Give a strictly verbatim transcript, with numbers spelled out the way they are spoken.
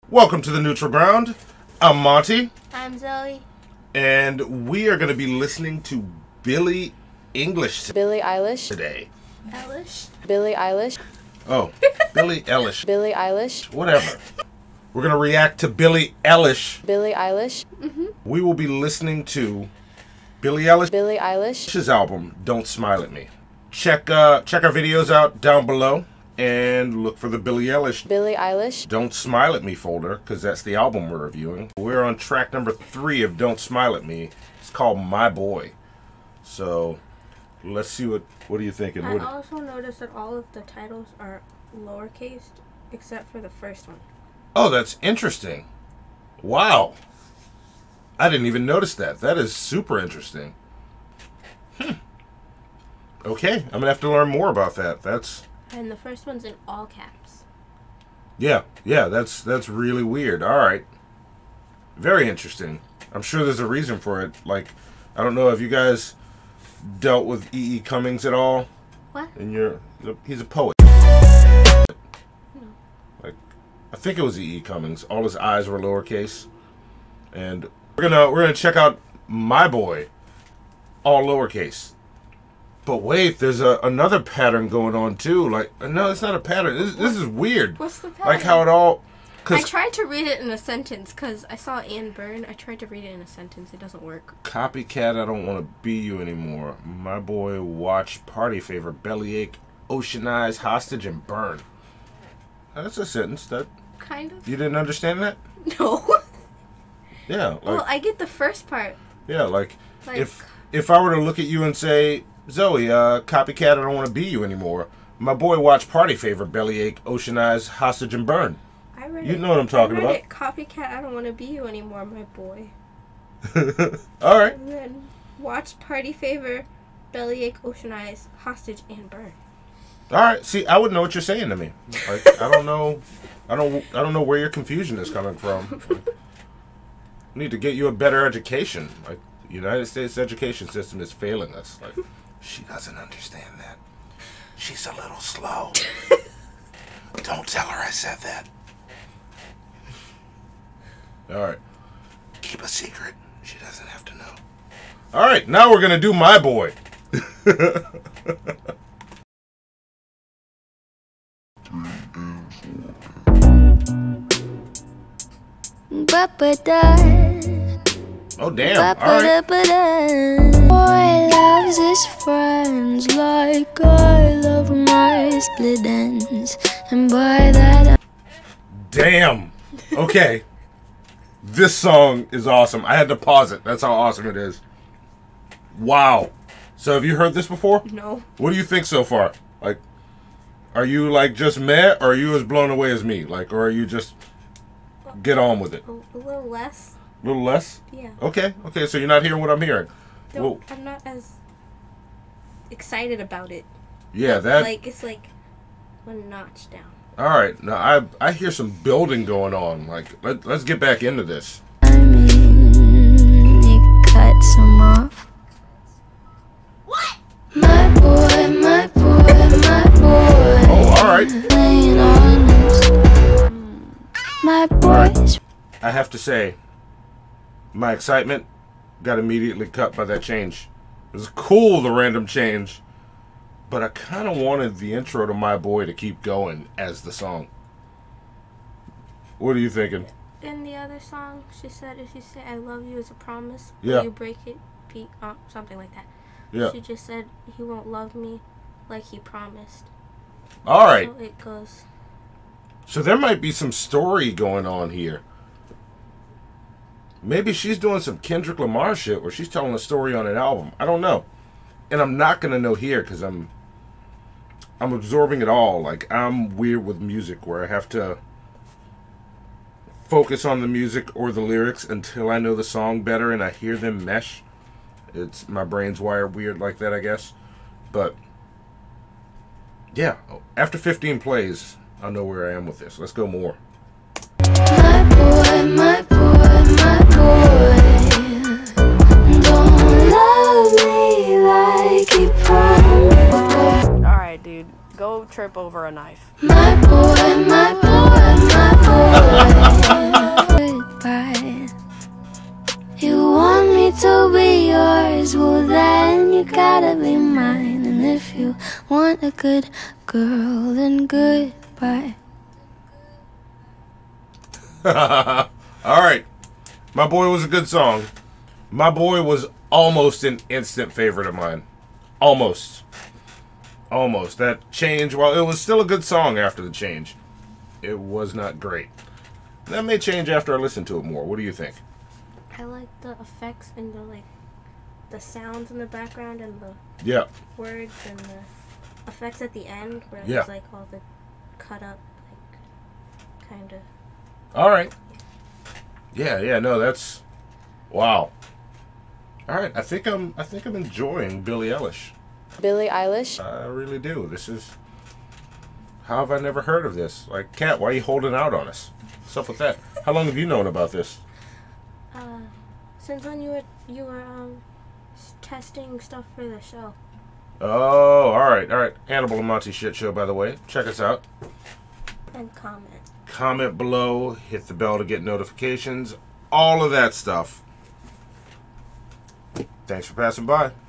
Welcome to the Neutral Ground. I'm Monty. I'm Zoe. And we are going to be listening to Billie English Billie Eilish. today. Eilish. Billie Eilish. Oh, Billie Eilish. Billie Eilish. Whatever. We're going to react to Billie Eilish. Billie Eilish. Mm-hmm. We will be listening to Billie Eilish. Billie Eilish's album, Don't Smile at Me. Check uh, check our videos out down below and look for the Billie Eilish. Billie Eilish. Don't Smile at Me folder, because that's the album we're reviewing. We're on track number three of Don't Smile at Me. It's called My Boy. So let's see what what are you thinking? I what, also noticed that all of the titles are lowercase except for the first one. Oh, that's interesting. Wow. I didn't even notice that. That is super interesting. Hmm. Okay, I'm gonna have to learn more about that. That's And the first one's in all caps. yeah, yeah. That's that's really weird. All right, very interesting. I'm sure there's a reason for it. Like, I don't know if you guys dealt with E E. Cummings at all. What? And you're he's a poet. No. Like, I think it was E E. Cummings. All his I's were lowercase, and we're gonna we're gonna check out My Boy, all lowercase. But wait, there's a, another pattern going on too. Like, no, it's not a pattern. This, this is weird. What's the pattern? Like how it all. I tried to read it in a sentence because I saw Anne Byrne. I tried to read it in a sentence. It doesn't work. Copycat, I don't want to be you anymore. My boy, watch, party favor, bellyache, ocean eyes, hostage, and burn. That's a sentence. That Kind of. you didn't understand that? No. Yeah. Like, Well, I get the first part. yeah, like, Like, if if I were to look at you and say, Zoe, uh, copycat, I don't want to be you anymore. My boy, watch, party favor, bellyache, ocean eyes, hostage, and burn. I read You it. know what I'm talking I read about. It. Copycat, I don't want to be you anymore, my boy. All right. And then watch, party favor, bellyache, ocean eyes, hostage, and burn. All right. See, I would know what you're saying to me. Like, I don't know. I don't. I don't know where your confusion is coming from. Like, we need to get you a better education. Like, the United States education system is failing us. Like, she doesn't understand that. She's a little slow. Don't tell her I said that. All right. Keep a secret. She doesn't have to know. All right. Now we're gonna do My Boy. Oh, damn. All right. Boy loves his friends like I love my split ends. And by that Damn. Okay. This song is awesome. I had to pause it. That's how awesome it is. Wow. So have you heard this before? No. What do you think so far? Like, are you like just meh, or are you as blown away as me? Like, or are you just get on with it? A, a little less. A little less? Yeah. Okay. Okay. So you're not hearing what I'm hearing. Don't, Well, I'm not as excited about it. yeah. That. Like, it's like one notch down. All right. Now I I hear some building going on. Like, let, let's get back into this. I mean, he cuts him off. What? My boy, my boy, my boy. Oh, all right. Laying honest. My boy's I have to say, my excitement got immediately cut by that change. It was cool, the random change, but I kind of wanted the intro to My Boy to keep going as the song. What are you thinking? In the other song, she said, if you say I love you as a promise, Yeah. will you break it? Pe- uh, something like that. Yeah. She just said he won't love me like he promised. All right. So it goes. So there might be some story going on here. Maybe she's doing some Kendrick Lamar shit where she's telling a story on an album. I don't know. And I'm not going to know here because I'm I'm absorbing it all. Like, I'm weird with music where I have to focus on the music or the lyrics until I know the song better and I hear them mesh. It's my brain's wired weird like that, I guess. But yeah, after fifteen plays, I'll know where I am with this. Let's go more. my boy, my boy, my boy. Don't love me like he promised. Alright, dude. Go trip over a knife. My boy, my boy, my boy. you want a good girl, then goodbye. Alright. My Boy was a good song. My Boy was almost an instant favorite of mine. Almost. Almost. That change, while it was still a good song after the change, it was not great. That may change after I listen to it more. What do you think? I like the effects and the like, the sounds in the background and the Yeah. words and the effects at the end where Yeah. it's like all the cut up, like kind of. All right. Yeah, yeah, no, that's wow. All right, I think I'm I think I'm enjoying Billie Eilish. Billie Eilish. I really do. This is how have I never heard of this? Like, Kat, why are you holding out on us? What's up with that? How long have you known about this? Uh, since when you were you were um s- testing stuff for the show. Oh, all right, all right. Hannibal and Monty Shit Show, by the way. Check us out. And comment. Comment below, hit the bell to get notifications, all of that stuff. Thanks for passing by.